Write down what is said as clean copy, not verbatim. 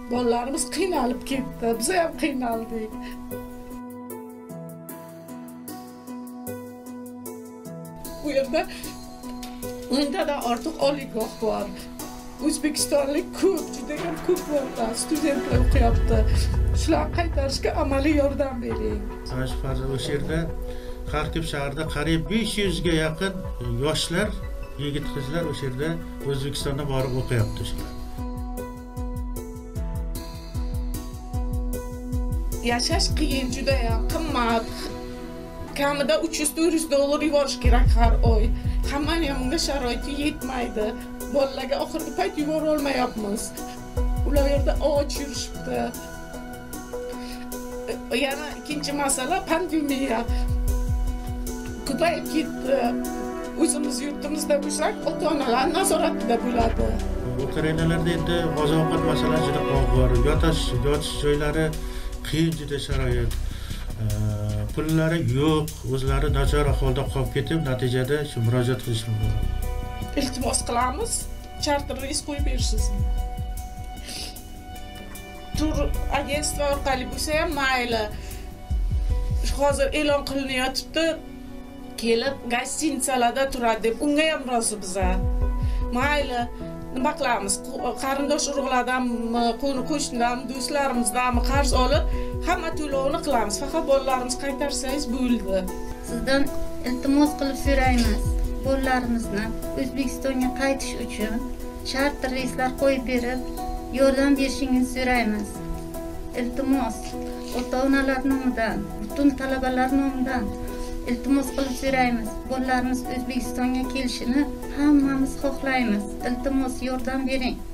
Bolalarimiz qiynalib ketdi, biz ham qiynaldik. Bu yerda o'ntadan ortiq oliygoh bor. O'zbekistonlik ko'p, juda ham ko'p bor, studentlar o'qiyapti. Shularni qaytarishga amaliy yordam bering. O'sha yerda Xarkov shahrida qariyb 500 ga yaqin yoshlar, yigit-qizlar o'sha yerda O'zbekistonda borib o'qiyapti. Yashash qiyin, juda ham qimmat. Kamida $300-400 yuborish kerak har oy. Hammani ham unga sharoiti yetmaydi. Bolalarga oxirgi payt yubora olmayapmiz. Ular yerda och yurishibdi. Yana ikkinchi masala pandemiya. Ko'payib ketdi. O'zimiz yurtimizda bo'lsak, ota-onalar nazoratida bo'ladi. Ukrainalarda endi oziq-ovqat masalasi juda og'ir, yotish joylari qiyin, juda sharoit. Pullari yo'q, o'zlari nachar ahvolda qolib ketib, natijada shu murojaat qilishim mumkin. Iltimos qilamiz, charter reys qo'yib berishsin. Tur agentstva orqali bo'lsa ham mayli. Hozir e'lon qilinyapti, kelib gostinitsalarda turadi deb, unga ham rozi biza. Mayli, nima qilamiz? Qarindosh urug'lardanmi, qo'shnidan, do'stlarimizdanmi qarz olib, hamma to'lovini qilamiz. Faqat bolalarimiz qaytarsangiz bo'ldi. Sizdan iltimos qilib so'raymiz. Bolalarimizni O'zbekistonga qaytish uchun charter reyslar qo'yib berib, yordam berishingizni so'raymiz. Iltimos, ota-onalar nomidan, butun talabalar nomidan iltimos qilib so'raymiz. Bolalarimiz O'zbekistonga kelishini hammamiz xohlaymiz. Iltimos, yordam bering.